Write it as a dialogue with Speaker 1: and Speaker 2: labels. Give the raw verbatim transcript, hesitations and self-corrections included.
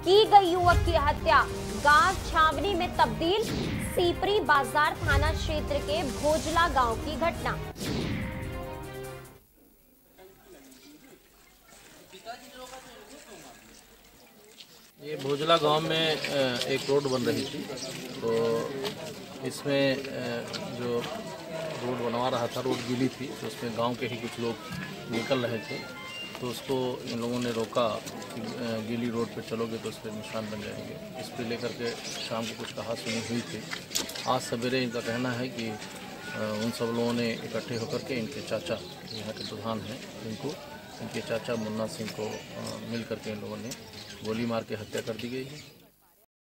Speaker 1: की गई युवक की हत्या गांव छावनी में तब्दील। सीपरी बाजार थाना क्षेत्र के भोजला गांव की घटना।
Speaker 2: ये भोजला गांव में एक रोड बन रही थी, तो इसमें जो रोड बनवा रहा था, रोड गीली थी, तो उसमें गांव के ही कुछ लोग निकल रहे थे, तो उसको इन लोगों ने रोका कि गीली रोड पे चलोगे तो उस पर निशान बन जाएंगे। इस पर लेकर के शाम को कुछ कहा सुनी हुई थी। आज सवेरे इनका कहना है कि उन सब लोगों ने इकट्ठे होकर के इनके चाचा, यहाँ के प्रधान हैं, इनको इनके चाचा मुन्ना सिंह को मिल करके इन लोगों ने गोली मार के हत्या कर दी गई है।